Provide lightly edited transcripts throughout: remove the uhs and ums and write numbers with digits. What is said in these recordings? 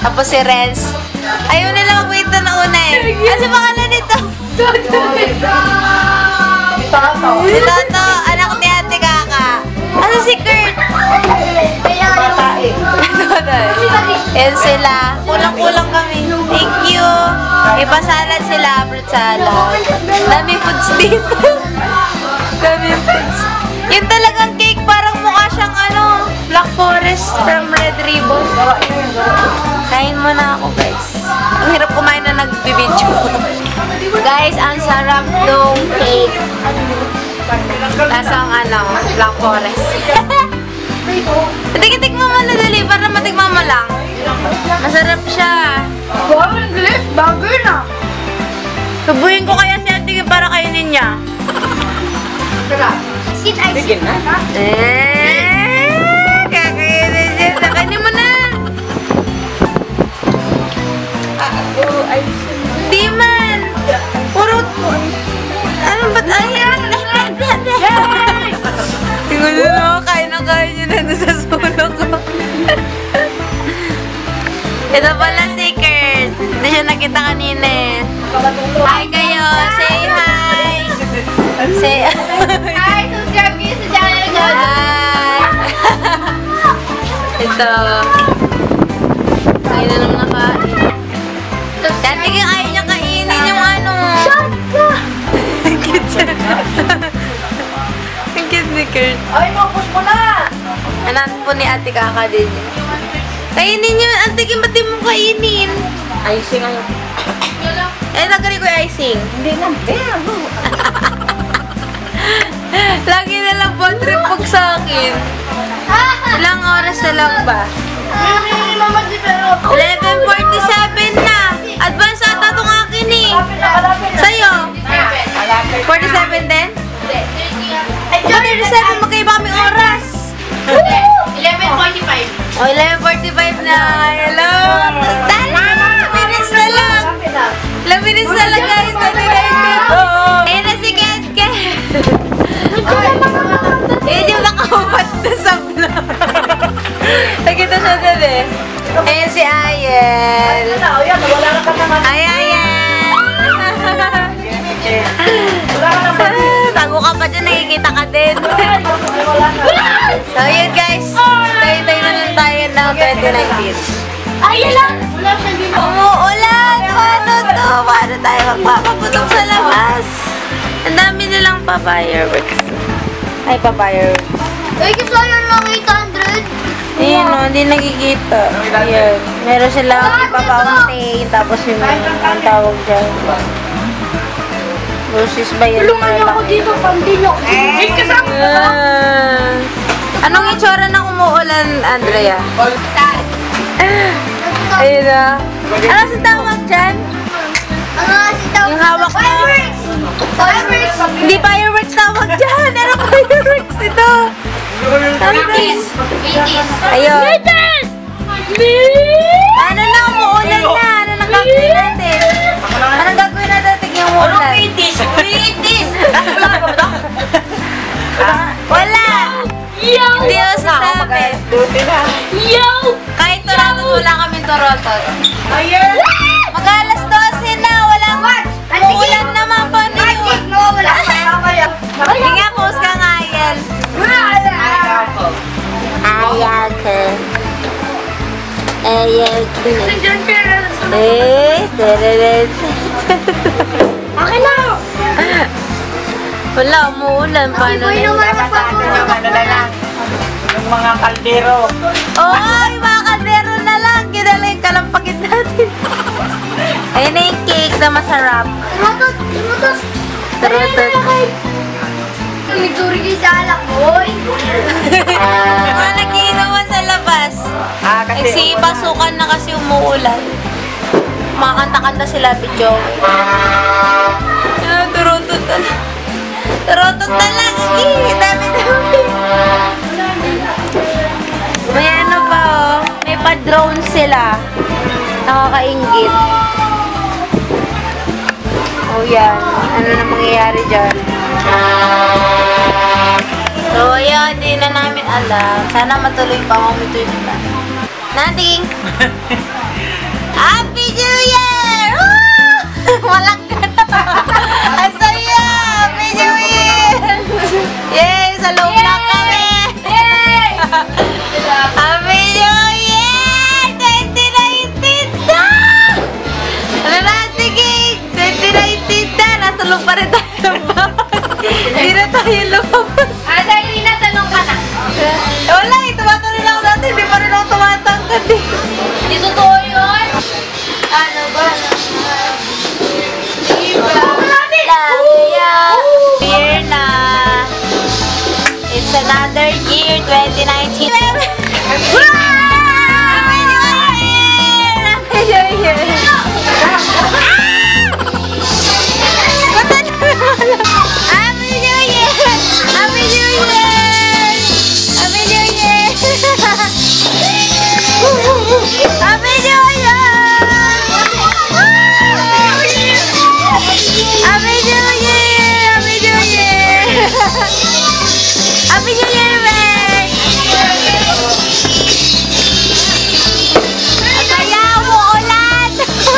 Tapos si Renz. Ayaw nila mag-wait na una eh. Kasi pangalan nito. Si Toto, anak ni Ate Kaka. Ano si Kurt? Yan sila. Kulang-kulang kami. Thank you. Iba salad sila. Fruit salad. Dami foods dito. Dami foods. Yung talagang cake parang mukha siyang ano, Black Forest from Red Ribbon. Kain mo na ako, guys. Ang hirap kumain na nagbibidyo. Guys, ang sarap nung cake. Lasang ano, Black Forest. Tikman mo na dali para matikman mo lang. Masarap siya. Wow, ang galit. Bagay na. Subuhin ko kaya si Ate para kainin niya. Sarap. Sit ice. Bigyan na. Kakainin siya. Kainin mo na. Di man. Puro. Ano ba't? Tingnan nyo na. Kain na niya na sa sulok ko. Ito pala si Kurt. Hindi siya nakita kanina eh. Hi kayo. Say hi. Say Hi, subscribe kayo sa channel ko. hi. Ito. Kain na naman nakain. Dati kang ayaw niya kainin yung ano. Shut ka! Ang cute siya. Ang cute ni Kurt. Ay, mapos mo na! Anak po ni Ate Kaka din. Kainin niyo. Ate, ba't di mo kainin? Icing ngayon. Eh, nagkari ko yung icing. Hindi na. Lagi na lang po trip pag sa akin. Ilang oras na lang ba? 11:47 na. Advance ata itong akin eh. Sa'yo? 47 din? 47, magkaiba kaming oras. 11:45. O, 11:45 na. Hello. Tala! Minutes na lang. 11 minutes na lang guys. 29. Ayun na si Ken Ken. Ayun yung nakaupat na sa vlog. Nakita siya din eh. Ayun si Ayel. Ay, Ayel. Tago ka pa dyan, nakikita ka din. So yun guys, tayo-tayo na lang tayo ng 2019. Ayun lang! Wala siya din. Umuulan! Paano to? Paano tayo magpapaputok sa labas? Ang dami nilang pa-fireworks. Ay, pa-fireworks. Ay, kasi ayun lang 800. Ayan o, hindi nakikita. Ayan. Meron silang pa-fountain, tapos yung ang tawag dyan. Roses ba yun? Tulungan niyo ako dito, pambino. Ay, kasama ko ba? Anong itsura ng umuulan, Andrea? Ayun na. Ano sa tawag dyan? Ano si tawag? Yung hawak mo. Fireworks! Fireworks! Hindi fireworks tawag dyan. Ano fireworks ito? Ayun. Ano na, umuulan na. Ano nang gagawin natin? Anong gagawin natin? Tignan mo ulan. Wala. Hindi ako sasabi. Kahit Toronto, wala kami Toronto. Mag-alas 12 na. Walang umuulan naman. Paano yun? Hindi nga, post ka nga yan. Ayaw ka. Ayaw ka. Akin na! Wala, umuulan. Paano Boy, yun? naman nagpapagawa. Yung mga kaldero. Ay, mga kaldero na lang. Kinala yung kalampagin natin. Ayun na yung cake na masarap. Tumutot! Tumutot! Turutot. Tumiguri kayo sa alak, boy! Mga nagiinuman sa labas. Kasi Nagsipasukan na kasi umuulan. Makakanta-kanta sila, video. Turutot na lang. Turutot na lang. Dami-dami. May ano pa, oh. May pa-drone sila. Nakakaingit. Oh, yan. Ano na mangyayari dyan? So, ayan. Hindi na namin alam. Sana matuloy pa. Mamituloy pa. Nating! Happy New Year! Woo! Walang gano'n. Ang saya! Happy New Year! Yay! Sa loob lang kami! Yay! Happy New Year! 2019 na! Ano natin, King? 2019 na! Nasa loob pa rin tayo. Hindi na tayo lumabas. Irina, tanong ka na. Wala eh, tumatuloy lang ako dati. Hindi pa rin ako tumatangkad eh. Hindi totoo yun? Ano ba? Year na. It's another year, 2019. Happy New Year, man! Kaya mo ulan!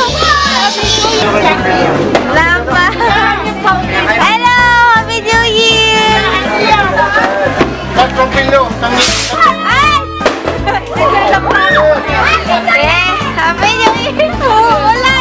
Lapa! Hello! Happy New Year! Tatlong kilo. Ay! Happy New Year po! Ulan!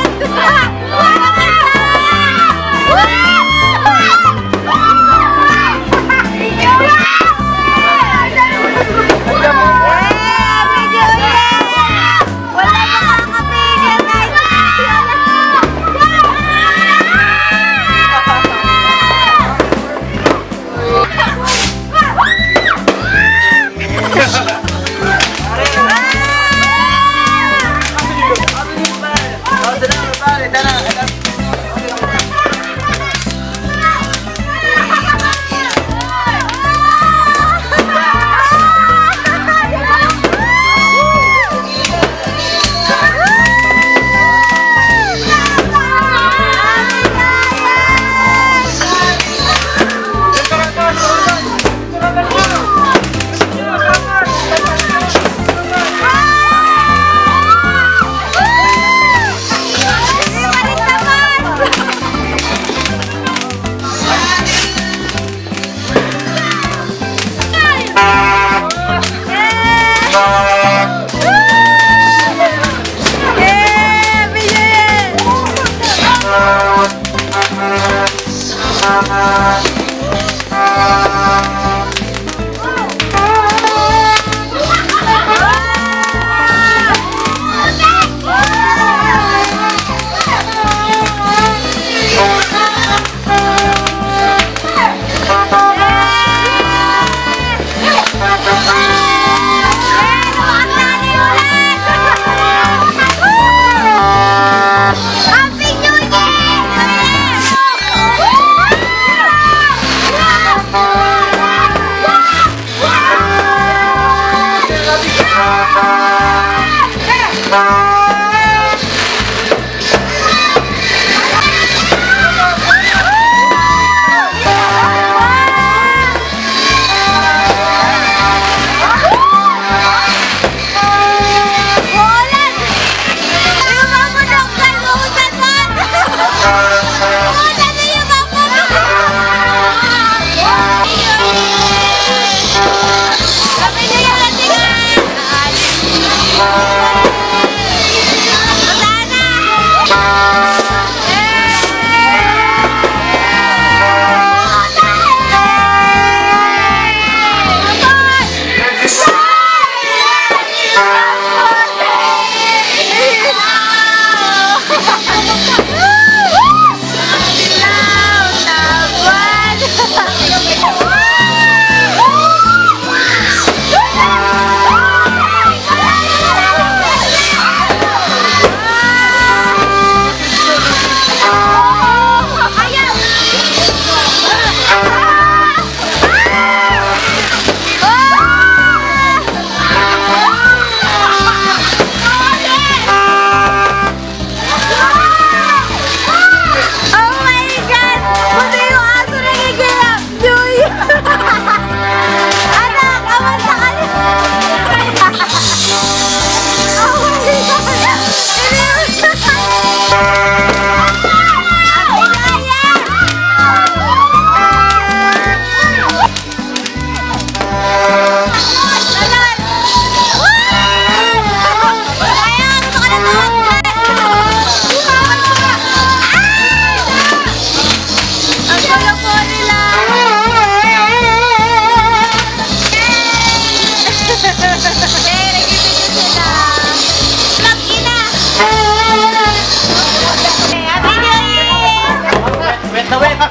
Nag-ibigay sila. Mag-ina! Happy New Year! Wait na wait.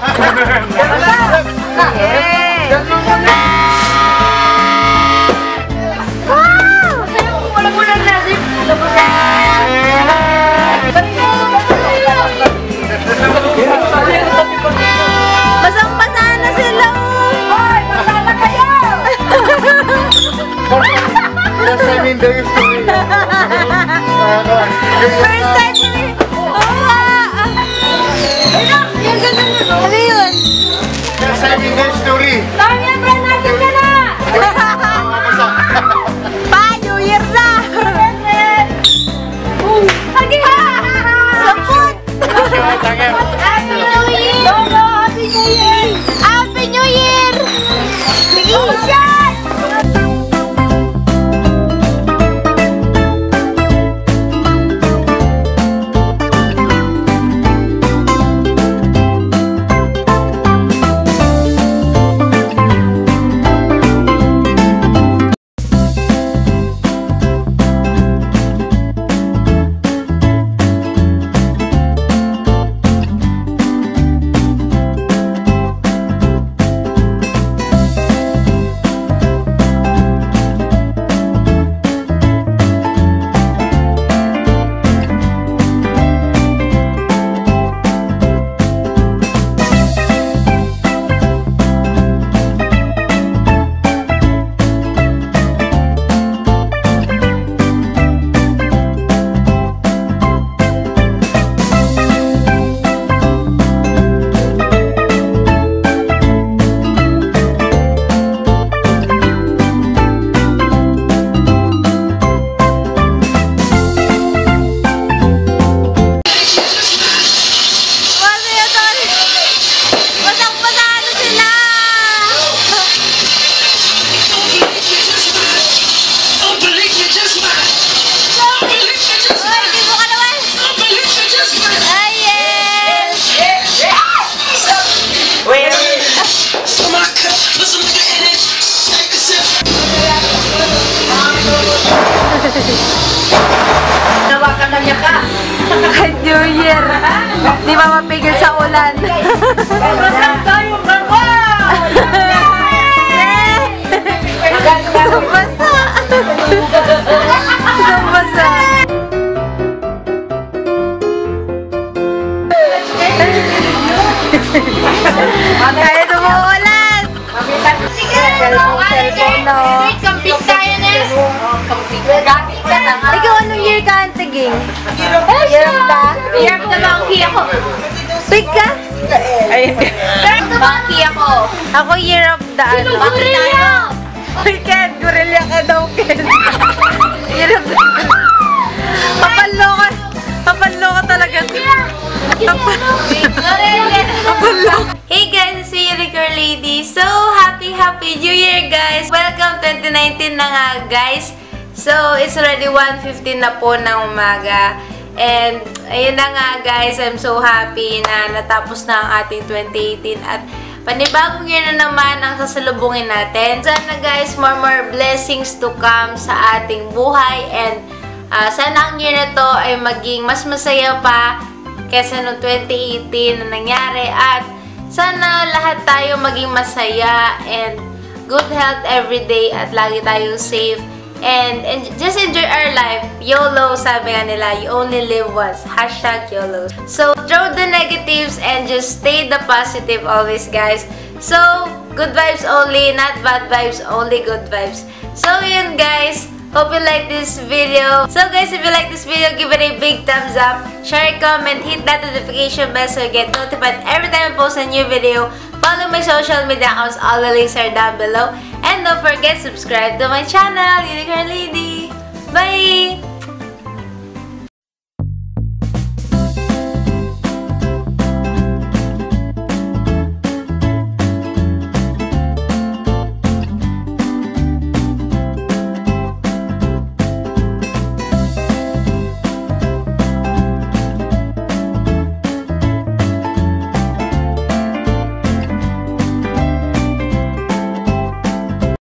Basang-basa na sila! Hoy! Masama kayo! First time in the history. First time in... Oo nga! Yung ganun na. Ano yun? First time in the history. Tanya, brand natin ka na! Pa, New Year na! Hagi ha! Sapot! Tangan. Happy New Year! Logo, Happy New Year! Happy New Year! Sige, shot! Nawakan na niya ka! New Year! Di ba mapigil sa ulan? Masang tayo, baba! Basa! Basa! Kahit umuulan! Kampit tayo na! Gamit ka na nga! Ikaw anong year ka, Antiging? Year of the monkey ako! Big ka? Ay, hindi. Year of the monkey ako! Ako year of the ano? Gorilla! Uy, Ken! Gorilla ka daw, Ken! Year of the... Papalo ka talaga. Hey guys, it's me, the Girl Lady. So, happy New Year guys! Welcome 2019 na nga guys. So, it's already 1:15 na po ng umaga. And, ayun na nga guys, I'm so happy na natapos na ang ating 2018 at panibagong year na naman ang sasalubungin natin. Sana guys, more blessings to come sa ating buhay and sana ang year na to ay maging mas masaya pa kesa noong 2018 na nangyari at sana lahat tayo maging masaya and good health every day at lagi tayong safe and just enjoy our life. YOLO, sabi nga nila, you only live once. #YOLO. So, throw the negatives and just stay the positive always, guys. So, good vibes only, not bad vibes, only good vibes. So, yun guys. Hope you like this video. So guys, if you like this video, give it a big thumbs up. Share, comment, hit that notification bell so you get notified every time I post a new video. Follow my social media accounts. All the links are down below. And don't forget, subscribe to my channel, Unicorn Lady. Bye!